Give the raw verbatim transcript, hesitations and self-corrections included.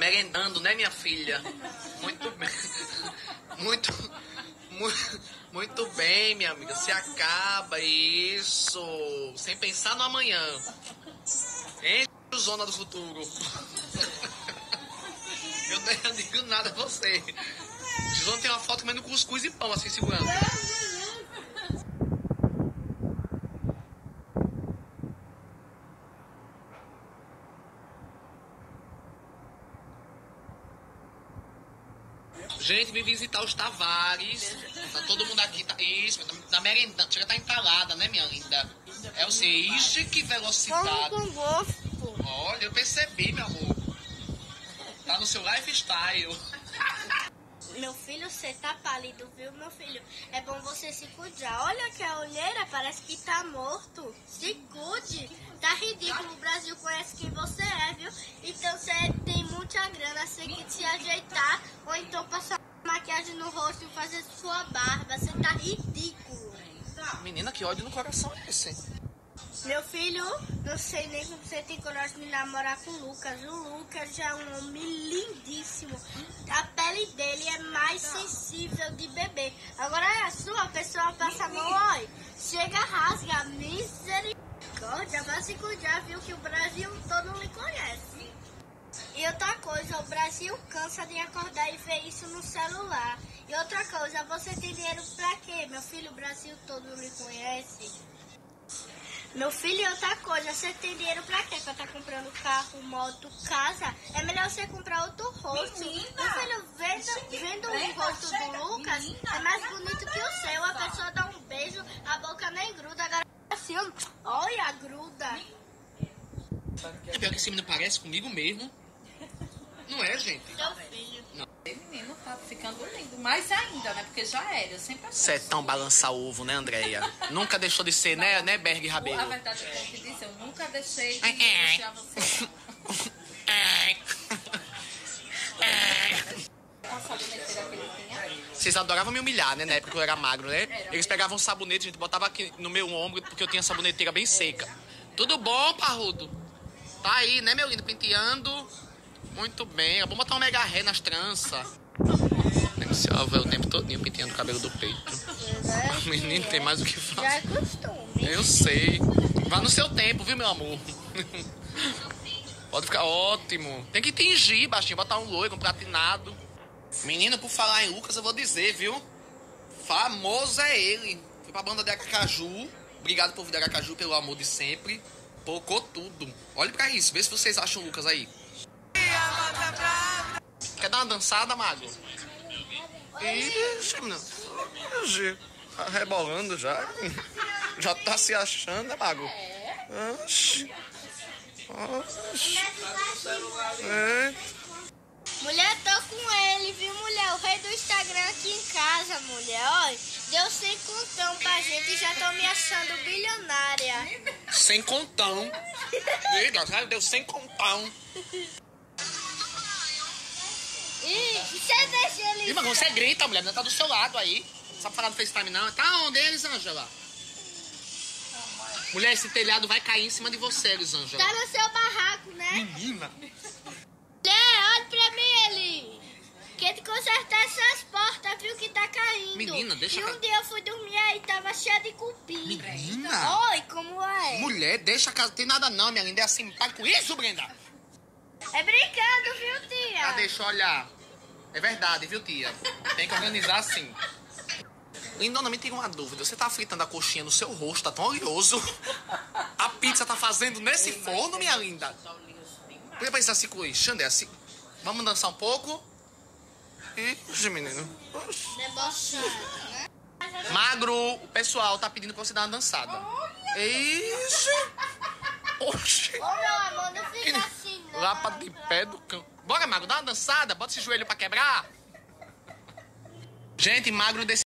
merendando, né, minha filha? Muito bem. Muito, muito, muito bem, minha amiga. Se acaba isso. Sem pensar no amanhã. Hein, zona do futuro. Eu não digo nada a você. Zona tem uma foto comendo cuscuz e pão, assim, segurando. Gente, vim visitar os Tavares. Tá todo mundo aqui. Tá, isso, tá merendando. Chega, tá entalada, né, minha linda? É o seu. Ixi, que velocidade. Com gosto. Olha, eu percebi, meu amor. Tá no seu lifestyle. Meu filho, você tá pálido, viu, meu filho? É bom você se cuidar. Olha que a olheira parece que tá morto. Se cuide. Tá ridículo. O Brasil conhece quem você é, viu? Então você tem muita grana. Você tem que se ajeitar. Ou então passar maquiagem no rosto e fazer sua barba. Você tá ridículo. Menina, que ódio no coração é esse? Meu filho, não sei nem como você tem coragem de namorar com o Lucas. O Lucas já é um homem lindíssimo. A pele dele é mais sensível de bebê. Agora é a sua, a pessoa passa a mão, olha. Chega, rasga, misericórdia. Vai se cuidar, viu, que o Brasil todo lhe conhece. E outra coisa, o Brasil cansa de acordar e ver isso no celular. E outra coisa, você tem dinheiro pra quê? Meu filho, o Brasil todo lhe conhece. Meu filho, e outra coisa, você tem dinheiro pra quê? Pra estar tá comprando carro, moto, casa? É melhor você comprar outro rosto. Menina, meu filho, vendo, vendo o rosto do Lucas, menina, é mais bonito que o seu. A pessoa dá um beijo, a boca nem gruda. Agora assim, olha, gruda. É pior que esse menino parece comigo mesmo. Não é, gente? Seu filho. Não. Esse menino tá ficando lindo. Mais ainda, né? Porque já era, eu sempre achei. Você é tão balança ovo, né, Andréia? Nunca deixou de ser, né, né, Berg Rabelo? A verdade é que eu disse, eu nunca deixei de Ai, ai. deixar você. Ai. A saboneteira que ele tinha. Vocês adoravam me humilhar, né, na época que eu era magro, né? Eles pegavam um sabonete, a gente botava aqui no meu ombro, porque eu tinha a saboneteira bem seca. Tudo bom, parrudo? Tá aí, né, meu lindo, penteando. Muito bem, é bom botar um mega ré nas tranças. Deve ser o véu o tempo todinho penteando o cabelo do peito. O menino tem mais o que Já fazer. é costume. Eu sei. Vá no seu tempo, viu, meu amor? Pode ficar ótimo. Tem que tingir, baixinho, botar um loiro, um platinado. Menino, por falar em Lucas, eu vou dizer, viu? Famoso é ele. Foi pra banda de Aracaju. Obrigado por vir de Aracaju, pelo amor de sempre. Tocou tudo. Olhe pra isso, vê se vocês acham o Lucas aí. Quer dar uma dançada, Mago? Ixi, menino. Ixi, tá rebolando já. Já tá se achando, né, Mago? Oxi. Oxi. É. Mulher, tô com ele, viu, mulher? O rei do Instagram aqui em casa, mulher. Olha, deu sem contão pra gente e já tô me achando bilionária. Sem contão. Liga, já deu sem contão. Ih, você deixa ele... Ih, mas você grita, mulher, não tá do seu lado aí. Não sabe falar no FaceTime, não. Tá onde, Elisângela? Mulher, esse telhado vai cair em cima de você, Elisângela. Tá no seu barraco, né? Menina. Mulher, olha pra mim, ele. Quer te consertar essas portas, viu, que tá caindo. Menina, deixa E um ca- dia eu fui dormir aí, tava cheia de cupim. Menina. Oi, como é? Mulher, deixa a casa. Tem nada não, minha linda. É assim, para com isso, Brenda. É brincando, viu, tia? Ah, deixa eu olhar. É verdade, viu, tia? Tem que organizar assim. Lindona, me tira uma dúvida. Você tá fritando a coxinha no seu rosto, tá tão oleoso. A pizza tá fazendo nesse forno, minha linda. Podia pensar assim com isso. Xandé, assim. Vamos dançar um pouco? Ixi, menino. Debochada, né? Magro, o pessoal tá pedindo pra você dar uma dançada. Ixi. Oxi. Ô, meu amor, não fica assim, não. Lapa de pé do cão. Bora, Magro, dá uma dançada. Bota esse joelho pra quebrar. Gente, Magro desse